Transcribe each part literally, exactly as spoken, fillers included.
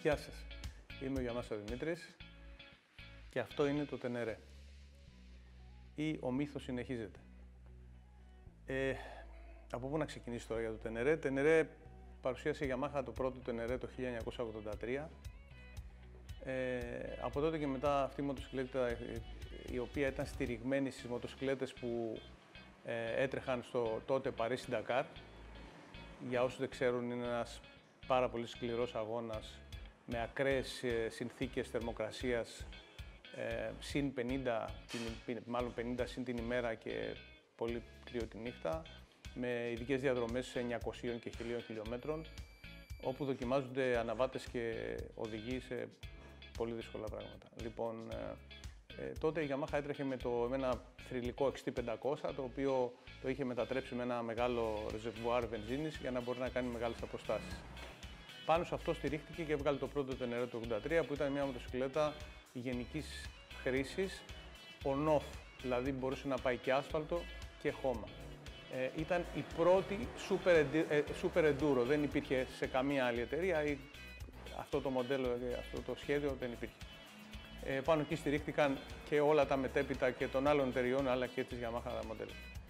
Γεια σας, είμαι ο Γιαμάσα Δημήτρης και αυτό είναι το Τενερέ ή ο μύθος συνεχίζεται. Ε, από πού να ξεκινήσει τώρα για το Τενερέ. Τενερέ παρουσίασε η Yamaha το πρώτο Τενερέ το χίλια εννιακόσια ογδόντα τρία. Ε, από τότε και μετά αυτή η μοτοσυκλέτα, η οποία ήταν στηριγμένη στις μοτοσυκλέτες που ε, έτρεχαν στο τότε Παρίσι Ντακάρ. Για όσους δεν ξέρουν, είναι ένας πάρα πολύ σκληρός αγώνας με ακραίες ε, συνθήκες θερμοκρασίας, ε, συν πενήντα, μάλλον πενήντα συν την ημέρα και πολύ κρύο τη νύχτα, με ειδικές διαδρομές εννιακοσίων και χιλίων χιλιόμετρων, όπου δοκιμάζονται αναβάτες και οδηγοί σε πολύ δύσκολα πράγματα. Λοιπόν, ε, τότε η Yamaha έτρεχε με, το, με ένα θρυλικό εξ τι πεντακόσια, το οποίο το είχε μετατρέψει με ένα μεγάλο ρεζερβουάρ βενζίνης για να μπορεί να κάνει μεγάλες αποστάσεις. Πάνω σε αυτό στηρίχτηκε και έβγαλε το πρώτο Τενερέ του ογδόντα τρία, που ήταν μια μοτοσυκλέτα γενικής χρήσης, on-off, δηλαδή μπορούσε να πάει και άσφαλτο και χώμα. Ε, ήταν η πρώτη super, super enduro, δεν υπήρχε σε καμία άλλη εταιρεία, ή αυτό το μοντέλο, αυτό το σχέδιο δεν υπήρχε. Ε, πάνω εκεί στηρίχτηκαν και όλα τα μετέπειτα και των άλλων εταιριών, αλλά και της Yamaha μοντέλο.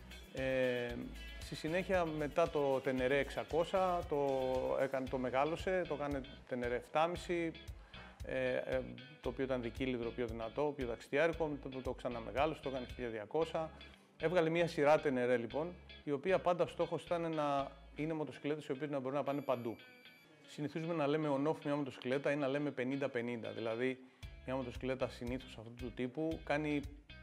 Ε, στη συνέχεια, μετά το Τενερέ εξακόσια, το, έκανε, το μεγάλωσε, το έκανε Τενερέ επτά κόμμα πέντε, ε, ε, το οποίο ήταν δικύλιδρο, πιο δυνατό, πιο ταξιδιάρικο, το, το, το ξαναμεγάλωσε, το έκανε χίλια διακόσια. Έβγαλε μια σειρά Τενερέ λοιπόν, η οποία πάντα στόχος ήταν να είναι μοτοσυκλέτες οι οποίες να μπορούν να πάνε παντού. Συνηθίζουμε να λέμε on-off μια μοτοσυκλέτα ή να λέμε πενήντα πενήντα, δηλαδή μια μοτοσυκλέτα συνήθως αυτού του τύπου κάνει,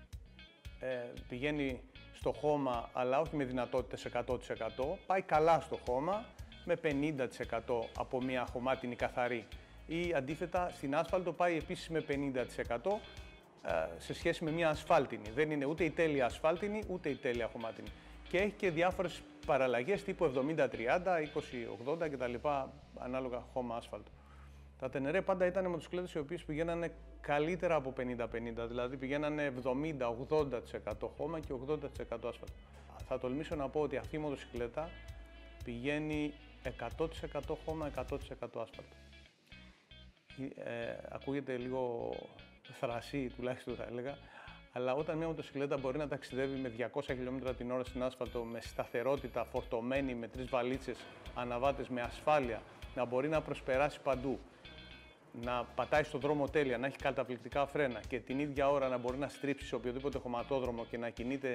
ε, πηγαίνει στο χώμα, αλλά όχι με δυνατότητες εκατό τοις εκατό, πάει καλά στο χώμα με πενήντα τοις εκατό από μια χωμάτινη καθαρή, ή αντίθετα στην άσφαλτο πάει επίσης με πενήντα τοις εκατό ε, σε σχέση με μια ασφάλτινη. Δεν είναι ούτε η τέλεια ασφάλτινη ούτε η τέλεια χωμάτινη. Και έχει και διάφορες παραλλαγές τύπου εβδομήντα τριάντα, είκοσι ογδόντα κτλ. Ανάλογα χώμα άσφαλτο. Τα Τενερέ πάντα ήταν μοτοσυκλέτες οι οποίες πηγαίνανε καλύτερα από πενήντα πενήντα, δηλαδή πηγαίνανε εβδομήντα ογδόντα τοις εκατό χώμα και ογδόντα τοις εκατό άσφαλτο. Θα τολμήσω να πω ότι αυτή η μοτοσυκλέτα πηγαίνει εκατό τοις εκατό χώμα, εκατό τοις εκατό άσφαλτο. Ε, ακούγεται λίγο θρασί, τουλάχιστον θα έλεγα, αλλά όταν μια μοτοσυκλέτα μπορεί να ταξιδεύει με διακόσια χιλιόμετρα την ώρα στην άσφαλτο, με σταθερότητα, φορτωμένη, με τρεις βαλίτσες, αναβάτες, με ασφάλεια, να μπορεί να προσπεράσει παντού, να πατάει στον δρόμο τέλεια, να έχει καταπληκτικά φρένα και την ίδια ώρα να μπορεί να στρίψει σε οποιοδήποτε χωματόδρομο και να κινείται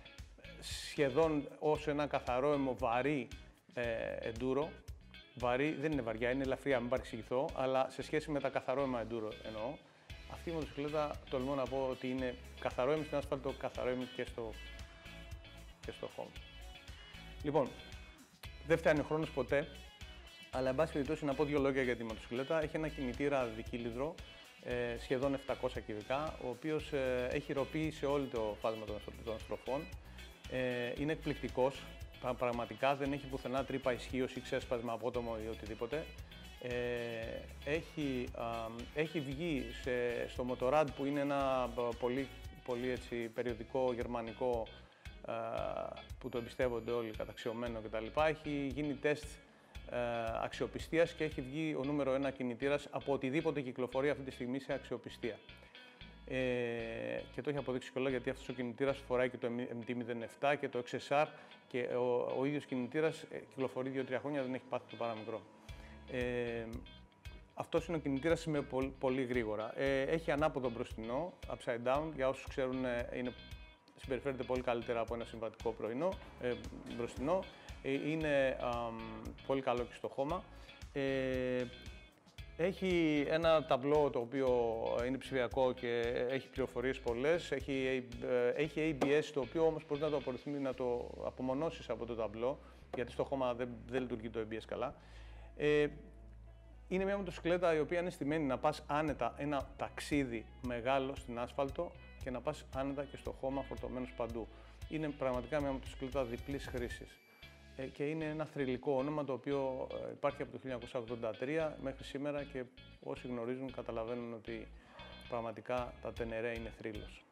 σχεδόν ως ένα καθαρό αιμοβαρύ ε, enduro. Βαρύ δεν είναι βαριά, είναι ελαφριά, μην παρεξηγηθώ, αλλά σε σχέση με τα καθαρό αίμα enduro εννοώ, αυτή η μοτοσυκλέτα τολμώ να πω ότι είναι καθαρό αίμα στην άσφαλτο, καθαρό αίμα και στο, και στο χώμα. Λοιπόν, δεν φτάνει ο χρόνος ποτέ, αλλά εν πάση περιπτώσει να πω δύο λόγια για τη μοτοσυκλέτα. Έχει ένα κινητήρα δικύλιδρο, ε, σχεδόν επτακόσια κυβικά, ο οποίος ε, έχει ροπή σε όλο το φάσμα των στροφών. Ε, είναι εκπληκτικός. Πραγματικά δεν έχει πουθενά τρύπα ισχύως ή ξέσπασμα απότομο ή οτιδήποτε. Ε, έχει, α, έχει βγει σε, στο Motorrad, που είναι ένα πολύ, πολύ έτσι, περιοδικό γερμανικό α, που το εμπιστεύονται όλοι, καταξιωμένο κτλ. Έχει γίνει τεστ α, αξιοπιστίας και έχει βγει ο νούμερο ένα κινητήρας από οτιδήποτε κυκλοφορεί αυτή τη στιγμή σε αξιοπιστία. Ε, και το έχει αποδείξει κιόλας, γιατί αυτός ο κινητήρας φοράει και το εμ τι μηδέν επτά και το εξ ες αρ και ο, ο ίδιος κινητήρας ε, κυκλοφορεί δύο τρία χρόνια, δεν έχει πάθει το παραμικρό. Ε, αυτός είναι ο κινητήρας με πολύ, πολύ γρήγορα. Ε, έχει ανάποδο μπροστινό, upside down, για όσους ξέρουν ε, είναι, συμπεριφέρεται πολύ καλύτερα από ένα συμβατικό πρωινό, ε, μπροστινό. Ε, είναι α, πολύ καλό και στο χώμα. Ε, Έχει ένα ταμπλό το οποίο είναι ψηφιακό και έχει πληροφορίες πολλές. Έχει, έχει έι μπι ες, το οποίο όμως μπορεί να το, να το απομονώσεις από το ταμπλό, γιατί στο χώμα δεν, δεν λειτουργεί το έι μπι ες καλά. Ε, είναι μια μοτοσυκλέτα η οποία είναι στημένη να πας άνετα ένα ταξίδι μεγάλο στην άσφαλτο και να πας άνετα και στο χώμα φορτωμένος παντού. Είναι πραγματικά μια μοτοσυκλέτα διπλής χρήσης. Και είναι ένα θρυλικό όνομα, το οποίο υπάρχει από το χίλια εννιακόσια ογδόντα τρία μέχρι σήμερα και όσοι γνωρίζουν καταλαβαίνουν ότι πραγματικά τα Τενερέ είναι θρύλος.